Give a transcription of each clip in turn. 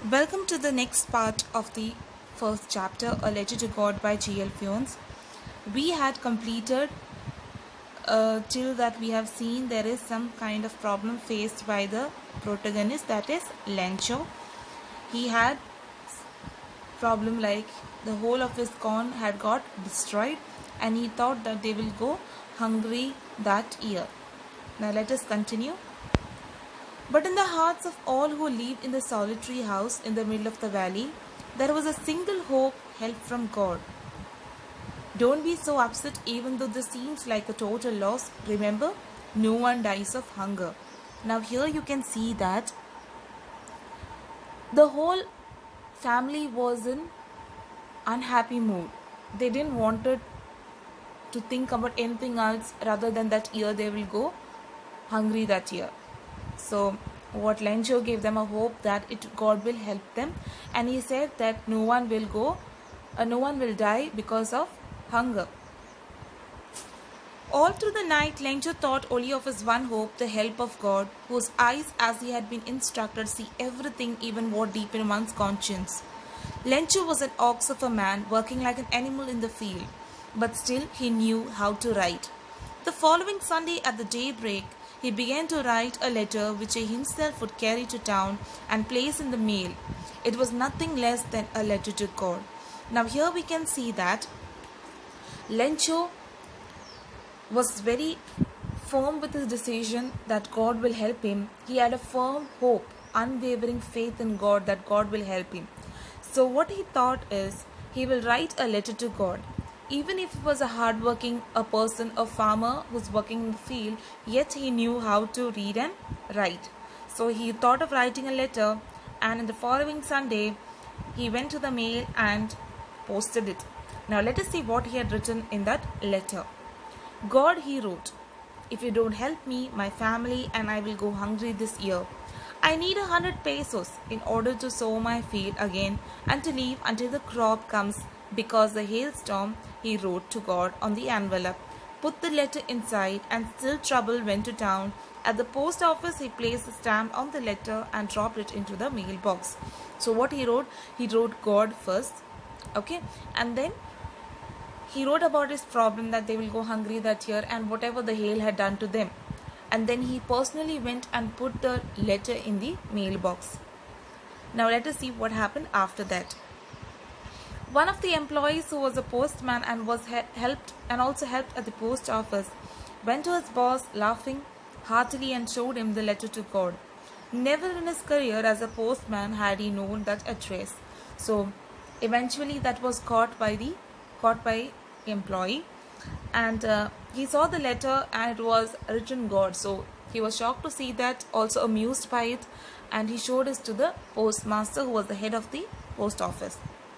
Welcome to the next part of the first chapter, A Letter to God by G.L. Fiones. We had completed till that we have seen there is some kind of problem faced by the protagonist, that is Lencho. He had problem like the whole of his corn had got destroyed and he thought that they will go hungry that year. Now let us continue. But in the hearts of all who lived in the solitary house in the middle of the valley, there was a single hope, help from God. Don't be so upset even though this seems like a total loss. Remember, no one dies of hunger. Now here you can see that the whole family was in unhappy mood. They didn't want to think about anything else rather than that year they will go hungry that year. So what Lencho gave them a hope that God will help them, and he said that no one will die because of hunger. All through the night Lencho thought only of his one hope, the help of God, whose eyes, as he had been instructed, see everything, even what deep in one's conscience. Lencho was an ox of a man, working like an animal in the field, but still he knew how to write. The following Sunday at the daybreak, he began to write a letter which he himself would carry to town and place in the mail. It was nothing less than a letter to God. Now here we can see that Lencho was very firm with his decision that God will help him. He had a firm hope, unwavering faith in God that God will help him. So what he thought is he will write a letter to God. Even if he was a person, a farmer who's working in the field, yet he knew how to read and write. So he thought of writing a letter, and in the following Sunday, he went to the mail and posted it. Now let us see what he had written in that letter. God, he wrote, if you don't help me, my family and I will go hungry this year. I need 100 pesos in order to sow my field again and to leave until the crop comes. Because the hailstorm, he wrote to God on the envelope, put the letter inside, and still trouble went to town. At the post office, he placed a stamp on the letter and dropped it into the mailbox. So what he wrote God first, okay, and then he wrote about his problem that they will go hungry that year and whatever the hail had done to them. And then he personally went and put the letter in the mailbox. Now let us see what happened after that. One of the employees, who was a postman and was helped at the post office, went to his boss laughing heartily and showed him the letter to God. Never in his career as a postman had he known that address. So eventually that was caught by employee, and he saw the letter and it was written God. So he was shocked to see that, also amused by it, and he showed it to the postmaster, who was the head of the post office.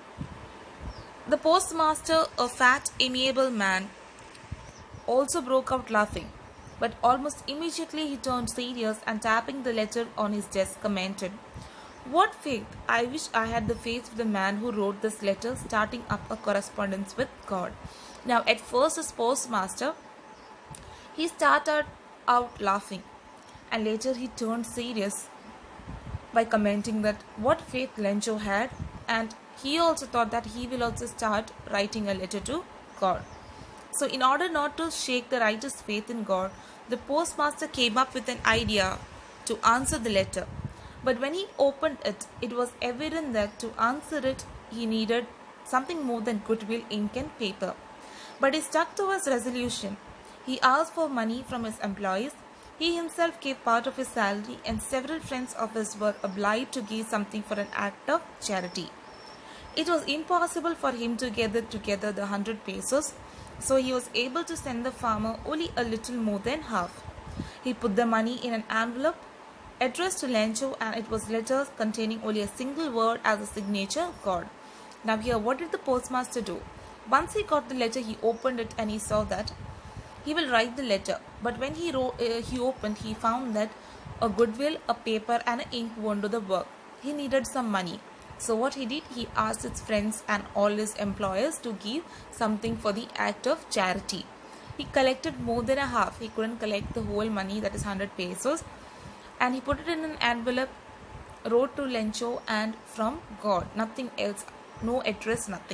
The postmaster, a fat, amiable man, also broke out laughing, but almost immediately he turned serious and, tapping the letter on his desk, commented, "What faith! I wish I had the faith of the man who wrote this letter, starting up a correspondence with God." Now at first his postmaster, he started out laughing, and later he turned serious by commenting that what faith Lencho had, and he also thought that he will also start writing a letter to God. So in order not to shake the writer's faith in God, the postmaster came up with an idea to answer the letter. But when he opened it, it was evident that to answer it, he needed something more than goodwill, ink and paper. But he stuck to his resolution. He asked for money from his employees. He himself gave part of his salary, and several friends of his were obliged to give something for an act of charity. It was impossible for him to gather together the 100 pesos, so he was able to send the farmer only a little more than half. He put the money in an envelope addressed to Lencho, and it was letters containing only a single word as a signature, God. Now here, what did the postmaster do? Once he got the letter, he opened it and he saw that he will write the letter. But when he opened, he found that a goodwill, a paper and an ink won't do the work. He needed some money. So what he did, he asked his friends and all his employers to give something for the act of charity. He collected more than a half. He couldn't collect the whole money, that is 100 pesos. And he put it in an envelope wrote to Lencho and from God. Nothing else. No address, nothing.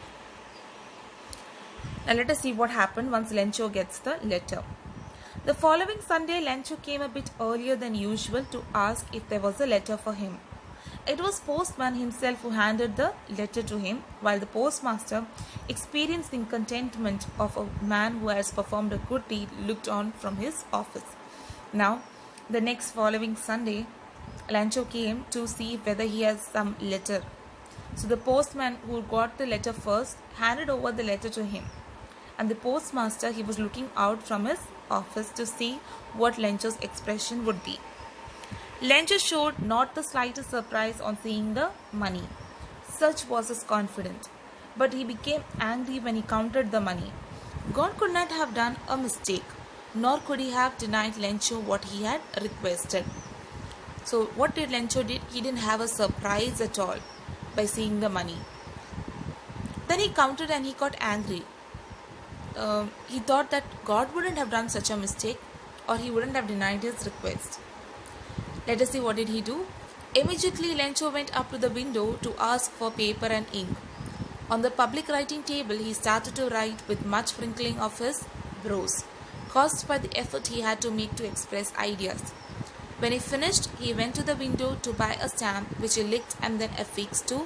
Now let us see what happened once Lencho gets the letter. The following Sunday, Lencho came a bit earlier than usual to ask if there was a letter for him. It was postman himself who handed the letter to him, while the postmaster, experiencing contentment of a man who has performed a good deed, looked on from his office. Now, the next following Sunday, Lencho came to see whether he has some letter. So the postman who got the letter first handed over the letter to him. And the postmaster, he was looking out from his office to see what Lencho's expression would be. Lencho showed not the slightest surprise on seeing the money. Such was his confidence. But he became angry when he counted the money. God could not have done a mistake, nor could he have denied Lencho what he had requested. So what did Lencho did? He didn't have a surprise at all by seeing the money. Then he counted and he got angry. He thought that God wouldn't have done such a mistake, or he wouldn't have denied his request. Let us see what did he do. Immediately Lencho went up to the window to ask for paper and ink. On the public writing table he started to write with much sprinkling of his brows, caused by the effort he had to make to express ideas. When he finished, he went to the window to buy a stamp, which he licked and then affixed to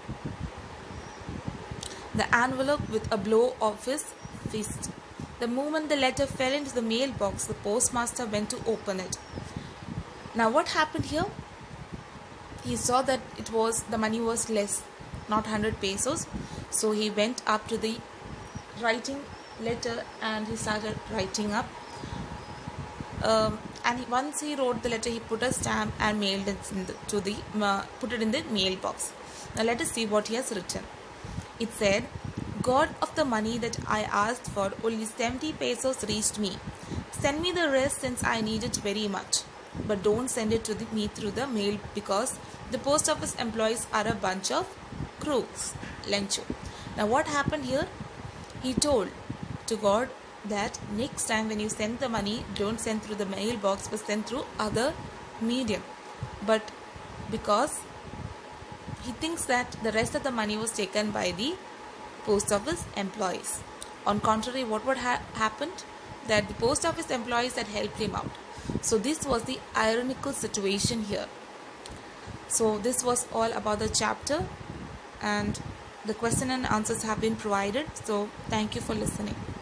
the envelope with a blow of his fist. The moment the letter fell into the mailbox, the postmaster went to open it. Now what happened here? He saw that the money was less, not 100 pesos. So he went up to the writing letter and he started writing up. Once he wrote the letter, he put a stamp and mailed it put it in the mailbox. Now let us see what he has written. It said, "God of the money that I asked for, only 70 pesos reached me. Send me the rest since I need it very much. But don't send it to me through the mail because the post office employees are a bunch of crooks." Lencho. Now what happened here? He told to God that next time when you send the money, don't send through the mailbox but send through other medium. But because he thinks that the rest of the money was taken by the post office employees. On contrary, what would happened? That the post office employees had helped him out. So this was the ironical situation here. So this was all about the chapter, and the question and answers have been provided. So thank you for listening.